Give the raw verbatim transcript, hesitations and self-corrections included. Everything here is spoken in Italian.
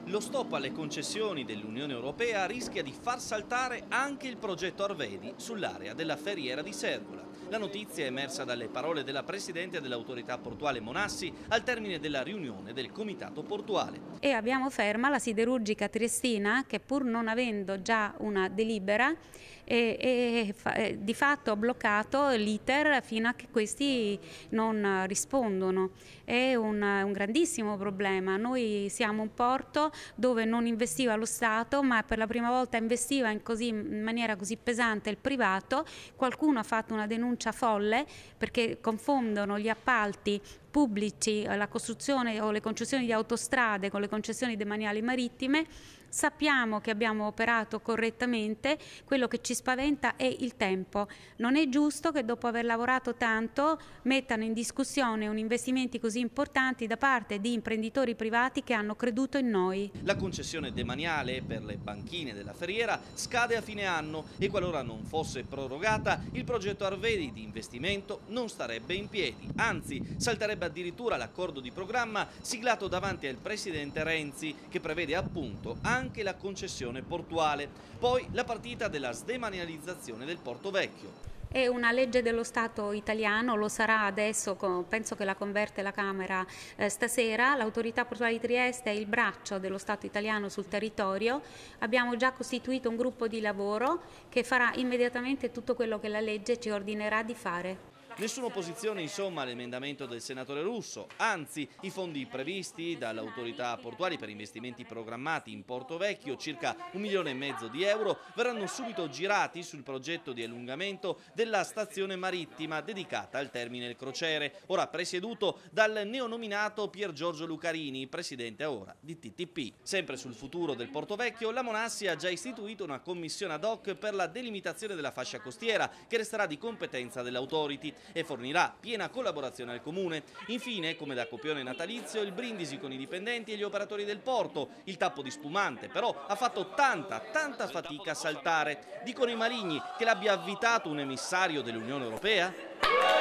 Lo stop alle concessioni dell'Unione Europea rischia di far saltare anche il progetto Arvedi sull'area della Ferriera di Servola. La notizia è emersa dalle parole della Presidente dell'Autorità Portuale Monassi al termine della riunione del Comitato Portuale. E abbiamo ferma la siderurgica triestina che, pur non avendo già una delibera, e, e, e, di fatto ha bloccato l'iter fino a che questi non rispondono. È un, un grandissimo problema. Noi siamo un porto dove non investiva lo Stato, ma per la prima volta investiva in, così, in maniera così pesante il privato. Qualcuno ha fatto una denuncia folle perché confondono gli appalti pubblici, la costruzione o le concessioni di autostrade con le concessioni demaniali marittime. Sappiamo che abbiamo operato correttamente, quello che ci spaventa è il tempo. Non è giusto che dopo aver lavorato tanto mettano in discussione un investimenti così importanti da parte di imprenditori privati che hanno creduto in noi. La concessione demaniale per le banchine della Ferriera scade a fine anno e qualora non fosse prorogata il progetto Arvedi di investimento non starebbe in piedi, anzi salterebbe addirittura l'accordo di programma siglato davanti al presidente Renzi che prevede appunto anche la concessione portuale. Poi la partita della sdemanializzazione del Porto Vecchio. È una legge dello Stato italiano, lo sarà adesso, penso che la converte la Camera eh, stasera. L'Autorità Portuale di Trieste è il braccio dello Stato italiano sul territorio. Abbiamo già costituito un gruppo di lavoro che farà immediatamente tutto quello che la legge ci ordinerà di fare. Nessuna opposizione insomma all'emendamento del senatore Russo, anzi i fondi previsti dall'autorità portuali per investimenti programmati in Porto Vecchio, circa un milione e mezzo di euro, verranno subito girati sul progetto di allungamento della stazione marittima dedicata al terminal crociere, ora presieduto dal neonominato Pier Giorgio Lucarini, presidente ora di T T P. Sempre sul futuro del Porto Vecchio, la Monassi ha già istituito una commissione ad hoc per la delimitazione della fascia costiera che resterà di competenza dell'Autority e fornirà piena collaborazione al Comune. Infine, come da copione natalizio, il brindisi con i dipendenti e gli operatori del porto. Il tappo di spumante però ha fatto tanta, tanta fatica a saltare. Dicono i maligni che l'abbia avvitato un emissario dell'Unione Europea?